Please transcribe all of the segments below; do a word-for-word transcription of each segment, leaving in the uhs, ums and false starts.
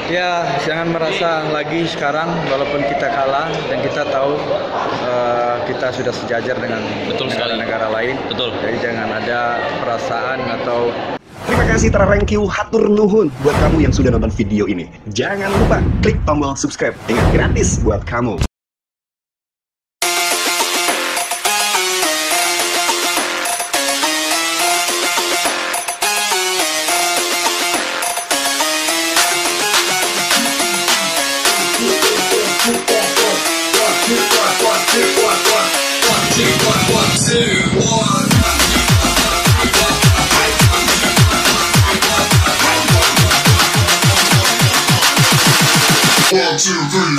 Ya, jangan merasa lagi sekarang walaupun kita kalah dan kita tahu uh, kita sudah sejajar dengan negara-negara lain. Betul. Jadi jangan ada perasaan atau. Terima kasih Tereng Q hatur nuhun buat kamu yang sudah nonton video ini. Jangan lupa klik tombol subscribe, ingat gratis buat kamu. One, two, three.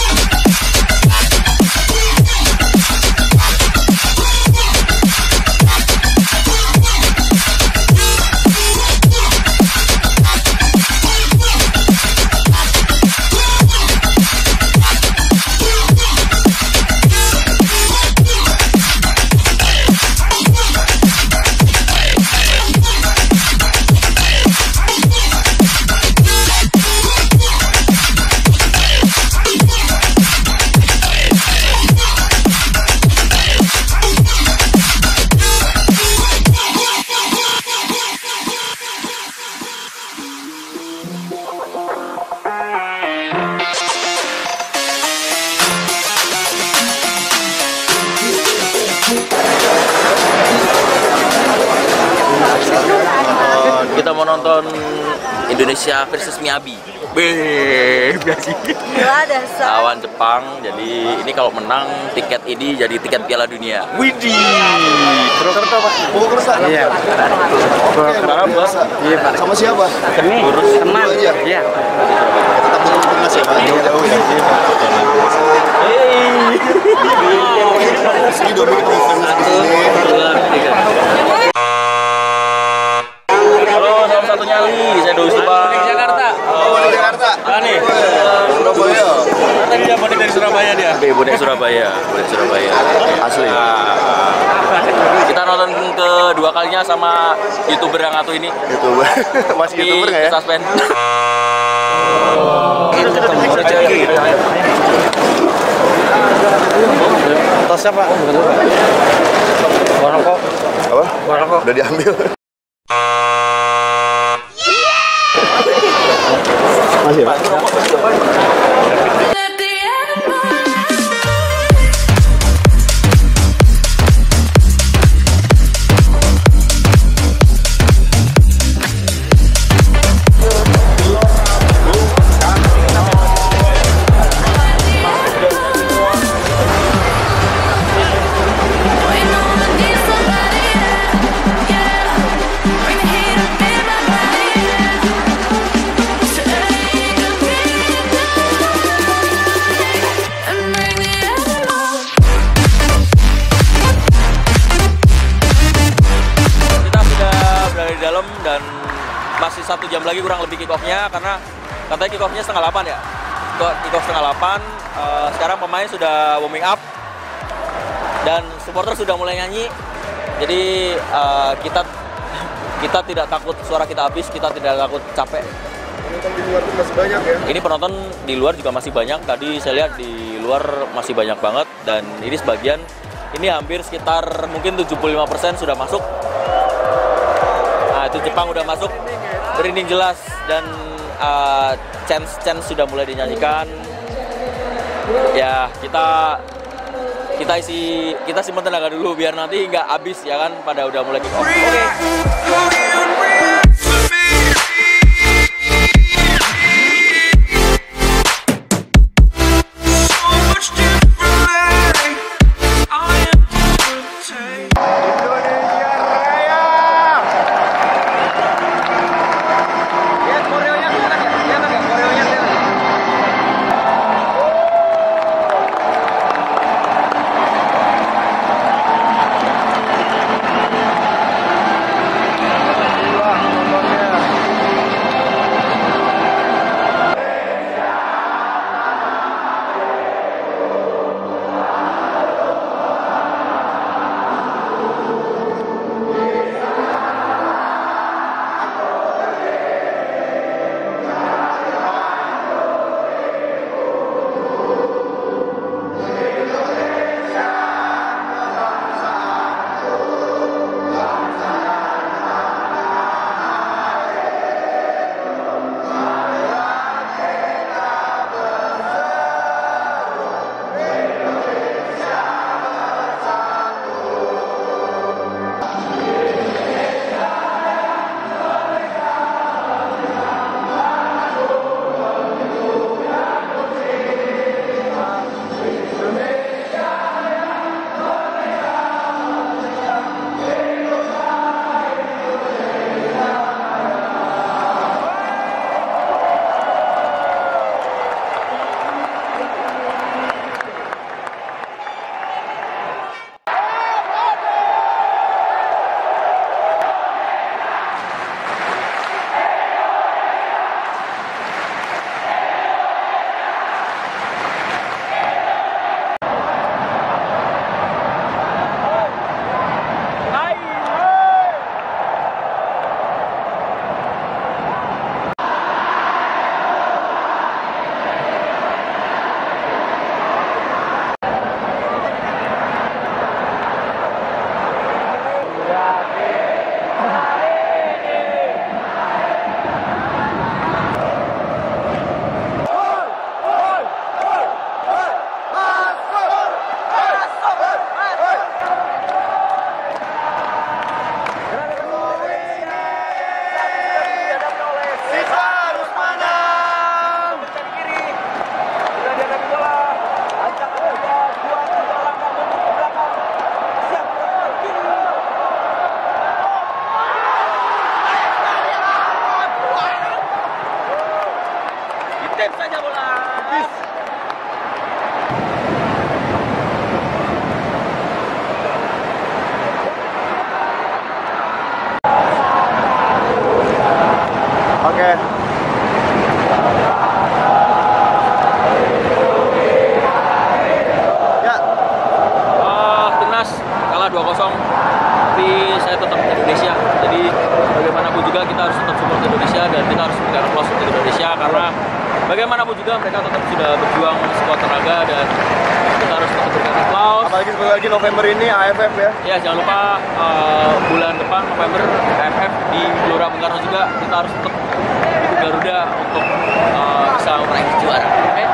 Kita mau nonton Indonesia versus Miyabi. Beh, Gila dasar. lawan Jepang. Jadi ini kalau menang tiket ini jadi tiket Piala Dunia. Widih. Purwokerto Pak. Purwokerto. Iya. Kenapa Bos? Iya Pak. Sama siapa? Ini teman. Iya. Tetap mau timnas ya Pak. Jauh ya. Hei. Sini dua menit timnas di sini. Halo, salam satu nyali. Saya Dosi Pak. Di Jakarta. Oh, di Jakarta. Mana nih? Surabaya. Tadi dia bonek dari Surabaya dia. Oke, bonek Surabaya. Bonek Surabaya. Asli. Kita nonton kedua kalinya sama YouTuber yang satu ini. YouTuber. Masih YouTuber nggak ya? Suspend. Tosnya Pak. Warna kok. Apa? Warna kok. Udah diambil. Masih ya? Dan masih satu jam lagi kurang lebih kick off-nya, karena katanya kick off-nya setengah delapan ya. Kick off setengah delapan. Uh, sekarang pemain sudah warming up dan supporter sudah mulai nyanyi. Jadi uh, kita kita tidak takut suara kita habis, kita tidak takut capek. Penonton di luar tuh masih banyak ya? Ini penonton di luar juga masih banyak. Tadi saya lihat di luar masih banyak banget, dan ini sebagian, ini hampir sekitar mungkin tujuh puluh lima persen sudah masuk. Nah, itu Jepang udah masuk, berinding jelas, dan uh, chance-chance sudah mulai dinyanyikan. Ya, kita kita isi kita simpan tenaga dulu biar nanti nggak habis ya kan, pada udah mulai kick off. Oke. Okay. Tip saja bola. Oke. Ya. Uh, timnas kalah dua kosong. Tapi saya tetap Indonesia. Jadi bagaimanapun juga kita harus tetap support Indonesia dan kita harus berikan aplaus untuk Indonesia karena bagaimanapun juga mereka tetap sudah berjuang sekuat tenaga dan kita harus tetap berikan aplaus. Apalagi sebentar lagi November ini A F F ya. Ya jangan lupa uh, bulan depan November A F F di Gelora Bung Karno juga kita harus tetap ikut Garuda untuk uh, bisa meraih juara. Oke? Okay?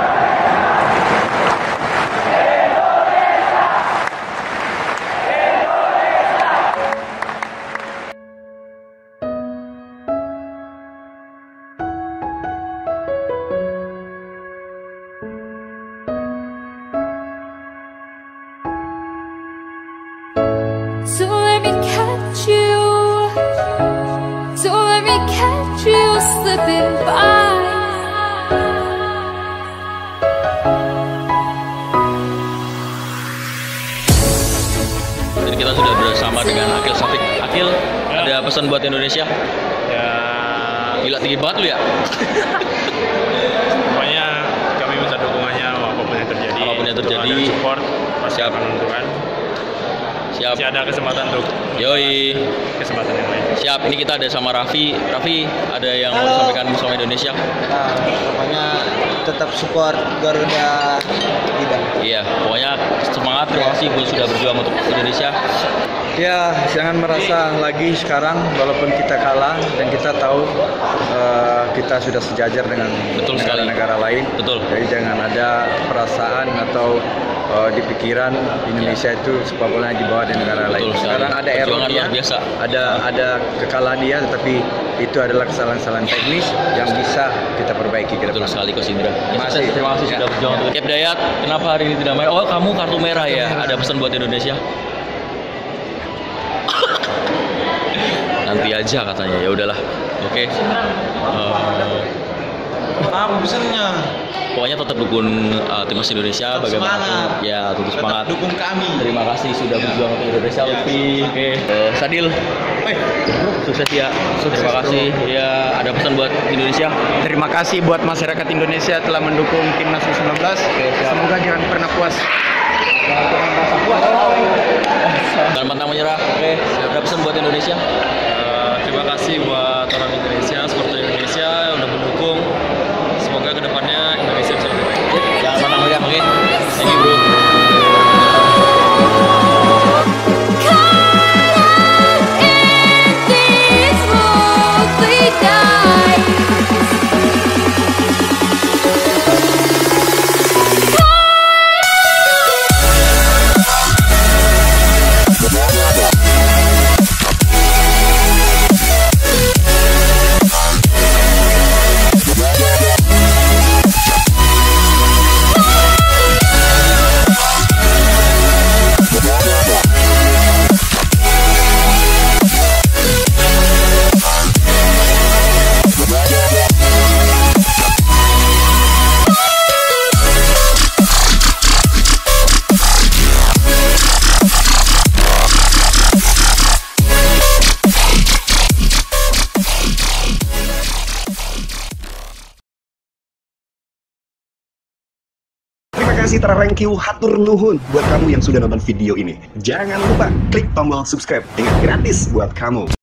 So let me catch you, so let me catch you slipping by. Jadi kita sudah bersama dengan Akil Safik. Akil, ya. Ada pesan buat Indonesia? Ya, Gila tinggi banget lu ya. pokoknya kami minta dukungannya apapun yang terjadi. Apapun yang terjadi. Doa dan support pasti Siap. akan menentukan. Siap. Masih ada kesempatan untuk Yoi. kesempatan yang lain. Siap. Ini kita ada sama Raffi. Raffi, ada yang mau Halo. disampaikan sama Indonesia? Nah, pokoknya tetap support Garuda Bidang. Iya, pokoknya semangat. Terima kasih buat sudah berjuang untuk Indonesia. Ya, jangan merasa lagi sekarang walaupun kita kalah dan kita tahu uh, kita sudah sejajar dengan Betul sekali. negara-negara lain. Betul. Jadi jangan ada perasaan atau uh, di pikiran Indonesia itu sepak bola di bawah di negara Betul lain. sekali. Sekarang ada Perjuangan errornya, luar biasa. ada ada kekalahan dia, tetapi itu adalah kesalahan-kesalahan teknis yang bisa kita perbaiki ke Betul depan. sekali Coach Indra. Terima kasih. Terima kasih Ya. sudah berjuang untuk Cap Dayat. Kenapa hari ini tidak main? Oh, kamu kartu merah ya. Ada pesan buat Indonesia? Nanti aja katanya. Ya udahlah. Oke. Uh, Apa pesannya? pokoknya tetap dukung uh, timnas Indonesia Tetap bagaimana. semangat. Ya, tetap semangat. Dukung kami. Terima kasih sudah berjuang untuk Indonesia, Lutfi. Oke. Eh, Sadil. Sukses ya. Terima kasih. Ya, ada pesan buat Indonesia? Terima kasih buat masyarakat Indonesia telah mendukung timnas U sembilan belas. Semoga jangan pernah puas. Jangan pantang menyerah. Oke. Ada pesan buat Indonesia? Uh, terima kasih buat orang Indonesia, supporter Indonesia yang udah mendukung. Semoga kedepannya Indonesia bisa lebih baik. Jangan pantang menyerah. Oke. Thank you, bro. In these lonely nights, Terima kasih thank you hatur nuhun buat kamu yang sudah nonton video ini. Jangan lupa klik tombol subscribe dengan gratis buat kamu.